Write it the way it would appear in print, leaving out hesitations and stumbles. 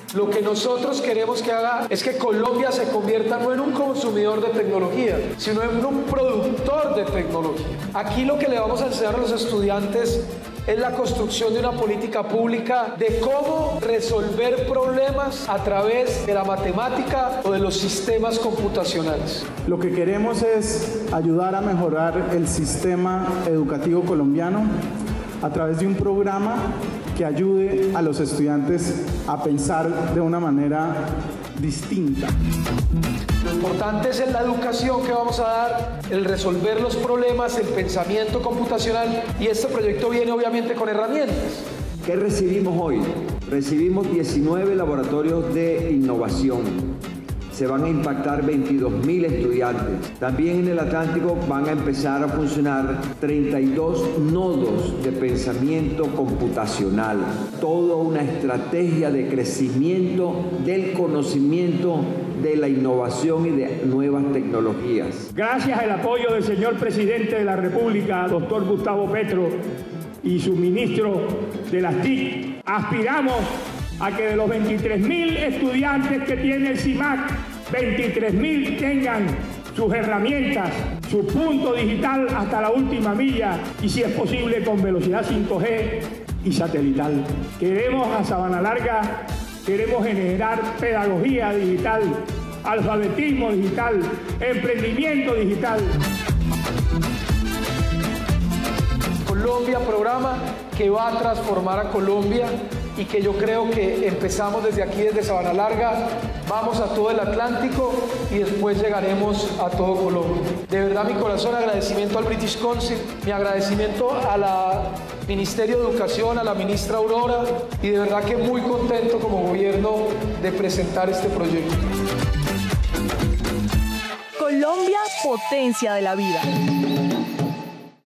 Lo que nosotros queremos que haga es que Colombia se convierta no en un consumidor de tecnología, sino en un productor de tecnología. Aquí lo que le vamos a enseñar a los estudiantes es la construcción de una política pública de cómo resolver problemas a través de la matemática o de los sistemas computacionales. Lo que queremos es ayudar a mejorar el sistema educativo colombiano a través de un programa que ayude a los estudiantes a pensar de una manera distinta. Lo importante es en la educación que vamos a dar, el resolver los problemas, el pensamiento computacional, y este proyecto viene obviamente con herramientas. ¿Qué recibimos hoy? Recibimos 19 laboratorios de innovación. Se van a impactar 22.000 estudiantes. También en el Atlántico van a empezar a funcionar 32 nodos de pensamiento computacional. Toda una estrategia de crecimiento del conocimiento, de la innovación y de nuevas tecnologías. Gracias al apoyo del señor presidente de la República, doctor Gustavo Petro, y su ministro de las TIC, aspiramos a que de los 23.000 estudiantes que tiene el CIMAC, 23.000 tengan sus herramientas, su punto digital hasta la última milla y, si es posible, con velocidad 5G y satelital. Queremos a Sabana Larga, queremos generar pedagogía digital, alfabetismo digital, emprendimiento digital. Colombia, programa que va a transformar a Colombia y que yo creo que empezamos desde aquí, desde Sabana Larga, vamos a todo el Atlántico y después llegaremos a todo Colombia. De verdad, mi corazón, agradecimiento al British Council, mi agradecimiento a la Ministerio de Educación, a la ministra Aurora, y de verdad que muy contento como gobierno de presentar este proyecto. Colombia, potencia de la vida.